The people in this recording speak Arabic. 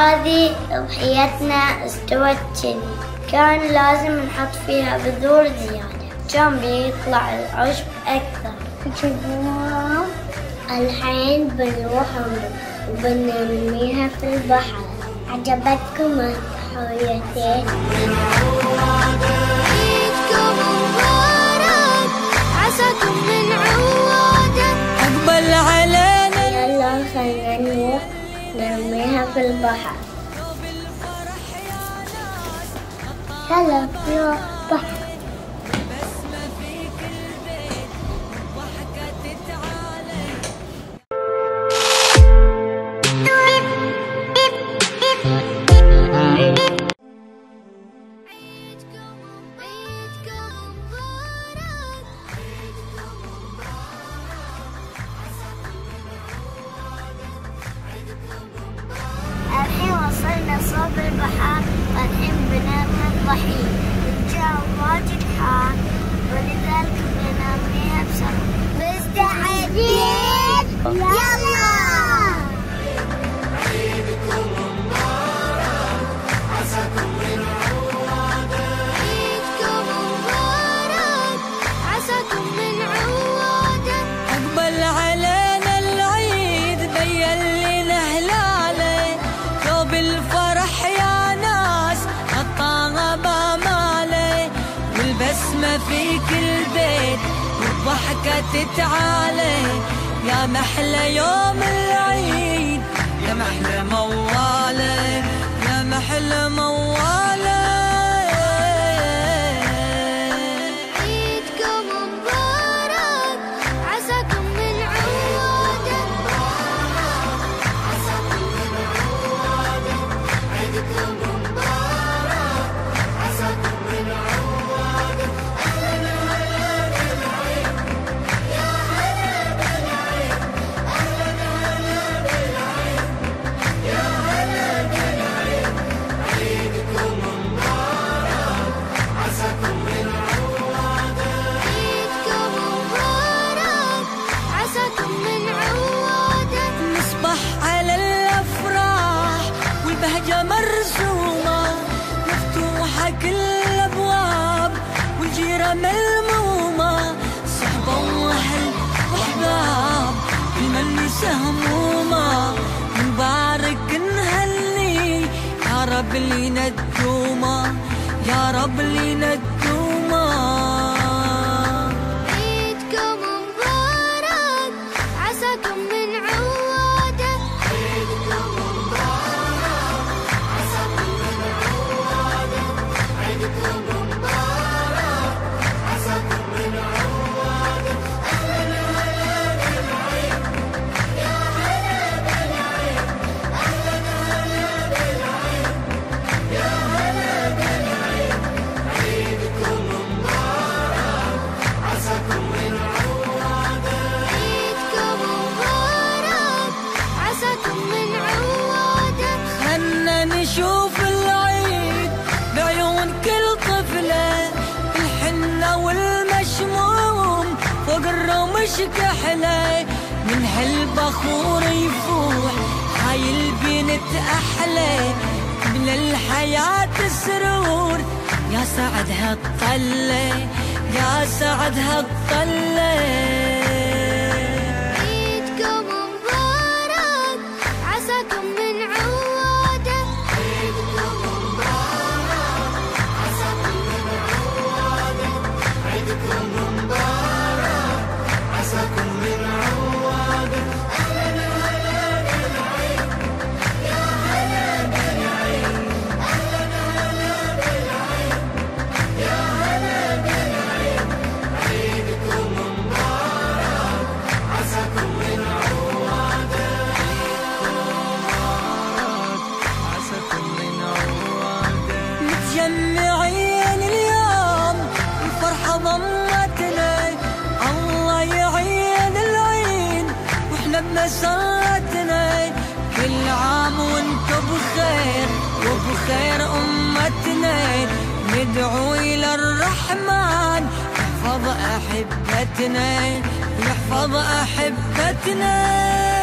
هذه ضحيتنا استوت جدي، كان لازم نحط فيها بذور زيادة، كان بيطلع العشب أكثر. الحين بنروح وبنرميها في البحر. عجبتكم التحياتين؟ عيدكم مبارك، عساكم من عوادة. أقبل علينا، يلا خلينا نروح نرميها في البحر. يلا نروح بحر. الحين وصلنا صوب البحر، الحين بنرمي الضحية. الجو واجد حار ولذلك بنرميها بسرعة. مستعدين؟ يلا! عيدكم مبارك، عساكم من عوادة. عيدكم مبارك، عساكم من عوادة. أقبل علينا العيد، بين لنا هلاله، ثوب الفرح يا ناس غطاها باماله، والبسمة في كل بيت والضحكة تتعالى. يا محلى يوم العيد، يا محلى مواله، يا محلى مواله. عيدكم مبارك، عساكم من عوادة. عساكم من عوادة. عيدكم مبارك، عساكم من عوادة. أهلا هلا بالعيد، يا هلا بالعيد. أهلا هلا بالعيد، يا هلا بالعيد. عيدكم مبارك، عساكم من عوادة. عيدكم مبارك، عساكم من عوادة. نصبح على الأفراح والبهجة مرسومة، مفتوحة كل الأبواب والجيرة ملمومة، صحبة وأهل وأحباب المجلس همومة. نبارك نهني يا رب لينا الدومة، يا رب لينا الدومة. عيدكم مبارك، عساكم من عوادة. عيدكم مبارك، عساكم من عوادة. عيدكم مبارك، عساكم من عوادة. أهلا هلا بالعيد، يا هلا بالعيد. أهلا هلا بالعيد، يا هلا بالعيد. عيدكم مبارك، عساكم من عوادة. عيدكم مبارك، عساكم من عوادة. خلنا نشوف العيد بعيون كل طفلة، الحنة والمشموم فوق الرمش كحلة، من هالبخور يفوح هاي البنت أحلى، من الحياة سرور يا سعدها الطلة، يا سعدها الطلة. عيدكم مبارك، عساكم من عوادة. عيدكم مبارك، عساكم من عوادة. عيدكم مبارك، عساكم من عوادة. أهلا هلا بالعيد، يا هلا بالعيد. أهلا هلا بالعيد، يا هلا بالعيد. عيدكم مبارك، عساكم من عوادة. عساكم من عوادة. متجمعين اليوم الفرحة ضمتنا، الله يعين العين واحنا بمسرتنا. كل عام وانتم بخير وبخير أمتنا، ندعو إلى الرحمن يحفظ أحبتنا، يحفظ أحبتنا.